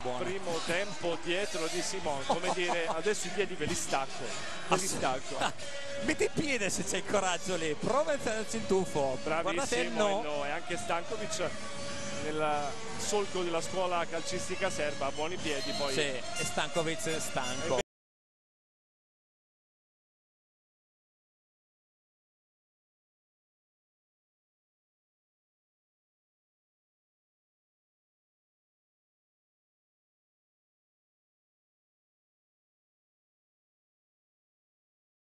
primo tempo dietro di Simon, come dire, adesso i piedi ve li stacco, metti il piede se c'è il coraggio lì, prova a farci il tuffo. Bravissimo, e anche Stankovic nel solco della scuola calcistica serba, a buoni piedi poi. Sì, e Stankovic stanco.